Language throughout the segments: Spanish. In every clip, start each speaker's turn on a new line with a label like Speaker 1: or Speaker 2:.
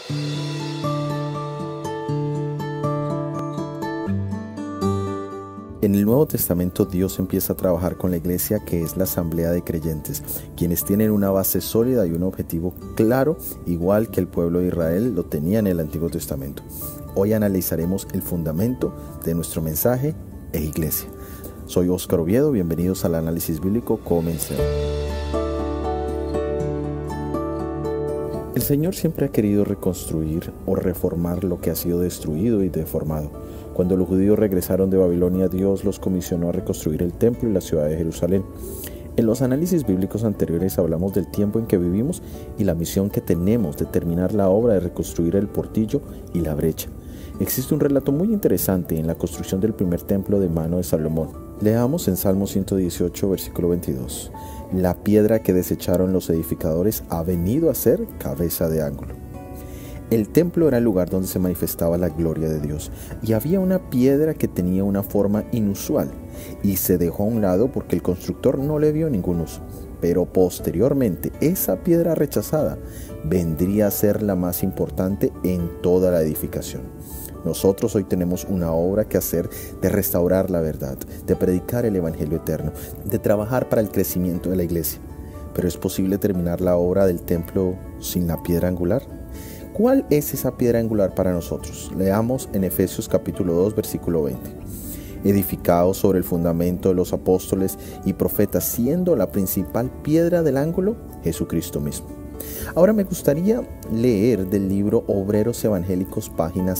Speaker 1: En el Nuevo Testamento Dios empieza a trabajar con la iglesia, que es la asamblea de creyentes, quienes tienen una base sólida y un objetivo claro, igual que el pueblo de Israel lo tenía en el Antiguo Testamento. Hoy analizaremos el fundamento de nuestro mensaje e iglesia. Soy Óscar Oviedo, bienvenidos al análisis bíblico. Comencemos. El Señor siempre ha querido reconstruir o reformar lo que ha sido destruido y deformado. Cuando los judíos regresaron de Babilonia, Dios los comisionó a reconstruir el templo y la ciudad de Jerusalén. En los análisis bíblicos anteriores hablamos del tiempo en que vivimos y la misión que tenemos de terminar la obra de reconstruir el portillo y la brecha. Existe un relato muy interesante en la construcción del primer templo de mano de Salomón. Leamos en Salmo 118, versículo 22. La piedra que desecharon los edificadores ha venido a ser cabeza de ángulo. El templo era el lugar donde se manifestaba la gloria de Dios, y había una piedra que tenía una forma inusual, y se dejó a un lado porque el constructor no le vio ningún uso. Pero posteriormente, esa piedra rechazada vendría a ser la más importante en toda la edificación. Nosotros hoy tenemos una obra que hacer de restaurar la verdad, de predicar el evangelio eterno, de trabajar para el crecimiento de la iglesia. ¿Pero es posible terminar la obra del templo sin la piedra angular? ¿Cuál es esa piedra angular para nosotros? Leamos en Efesios capítulo 2, versículo 20. Edificados sobre el fundamento de los apóstoles y profetas, siendo la principal piedra del ángulo, Jesucristo mismo. Ahora me gustaría leer del libro Obreros Evangélicos, página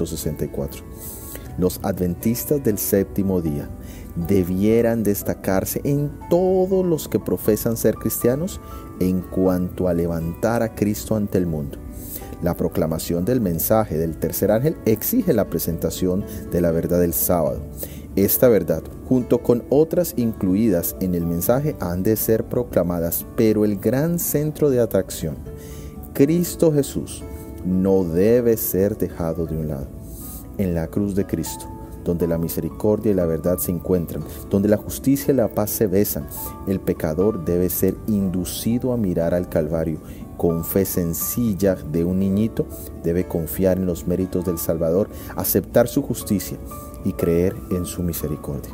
Speaker 1: 164. Los adventistas del séptimo día debieran destacarse en todos los que profesan ser cristianos en cuanto a levantar a Cristo ante el mundo. La proclamación del mensaje del tercer ángel exige la presentación de la verdad del sábado. Esta verdad, junto con otras incluidas en el mensaje, han de ser proclamadas, pero el gran centro de atracción, Cristo Jesús, no debe ser dejado de un lado. En la cruz de Cristo, donde la misericordia y la verdad se encuentran, donde la justicia y la paz se besan, el pecador debe ser inducido a mirar al Calvario. Con fe sencilla de un niñito, debe confiar en los méritos del Salvador, aceptar su justicia y creer en su misericordia.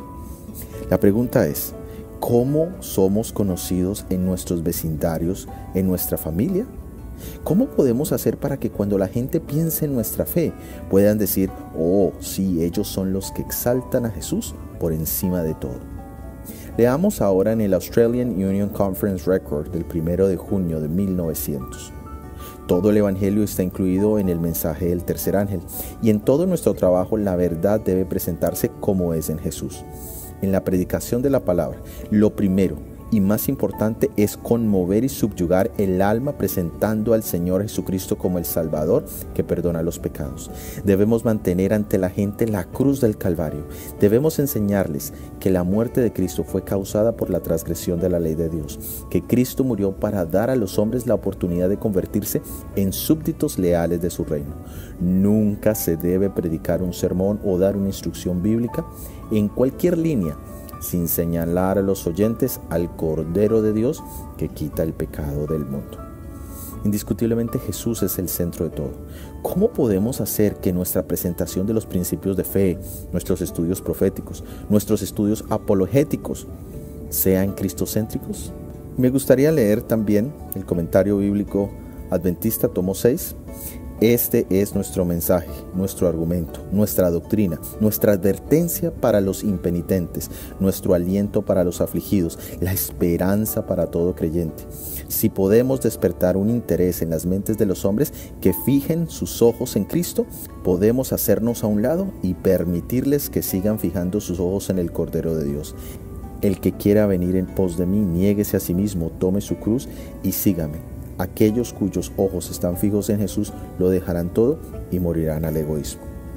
Speaker 1: La pregunta es, ¿cómo somos conocidos en nuestros vecindarios, en nuestra familia? ¿Cómo podemos hacer para que cuando la gente piense en nuestra fe, puedan decir, oh, sí, ellos son los que exaltan a Jesús por encima de todo? Leamos ahora en el Australian Union Conference Record del 1 de junio de 1900. Todo el evangelio está incluido en el mensaje del tercer ángel, y en todo nuestro trabajo la verdad debe presentarse como es en Jesús. En la predicación de la palabra, lo primero y más importante es conmover y subyugar el alma presentando al Señor Jesucristo como el Salvador que perdona los pecados. Debemos mantener ante la gente la cruz del Calvario. Debemos enseñarles que la muerte de Cristo fue causada por la transgresión de la ley de Dios, que Cristo murió para dar a los hombres la oportunidad de convertirse en súbditos leales de su reino. Nunca se debe predicar un sermón o dar una instrucción bíblica en cualquier línea sin señalar a los oyentes al Cordero de Dios que quita el pecado del mundo. Indiscutiblemente Jesús es el centro de todo. ¿Cómo podemos hacer que nuestra presentación de los principios de fe, nuestros estudios proféticos, nuestros estudios apologéticos sean cristocéntricos? Me gustaría leer también el comentario bíblico adventista, tomo 6. Este es nuestro mensaje, nuestro argumento, nuestra doctrina, nuestra advertencia para los impenitentes, nuestro aliento para los afligidos, la esperanza para todo creyente. Si podemos despertar un interés en las mentes de los hombres que fijen sus ojos en Cristo, podemos hacernos a un lado y permitirles que sigan fijando sus ojos en el Cordero de Dios. El que quiera venir en pos de mí, niéguese a sí mismo, tome su cruz y sígame. Aquellos cuyos ojos están fijos en Jesús lo dejarán todo y morirán al egoísmo.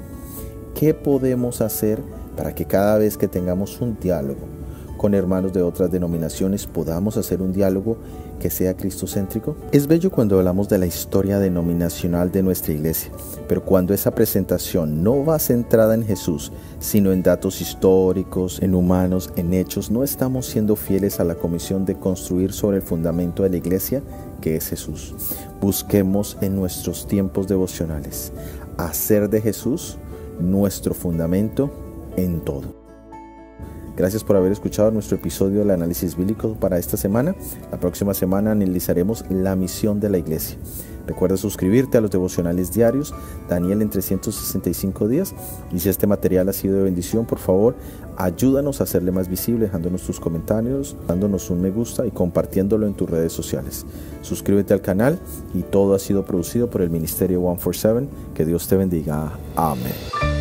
Speaker 1: ¿Qué podemos hacer para que cada vez que tengamos un diálogo con hermanos de otras denominaciones podamos hacer un diálogo que sea cristocéntrico? Es bello cuando hablamos de la historia denominacional de nuestra iglesia, pero cuando esa presentación no va centrada en Jesús, sino en datos históricos, en humanos, en hechos, no estamos siendo fieles a la comisión de construir sobre el fundamento de la iglesia, que es Jesús. Busquemos en nuestros tiempos devocionales hacer de Jesús nuestro fundamento en todo. Gracias por haber escuchado nuestro episodio del análisis bíblico para esta semana. La próxima semana analizaremos la misión de la iglesia. Recuerda suscribirte a los devocionales diarios, Daniel en 365 días. Y si este material ha sido de bendición, por favor, ayúdanos a hacerle más visible, dejándonos tus comentarios, dándonos un me gusta y compartiéndolo en tus redes sociales. Suscríbete al canal y todo ha sido producido por el Ministerio 147. Que Dios te bendiga. Amén.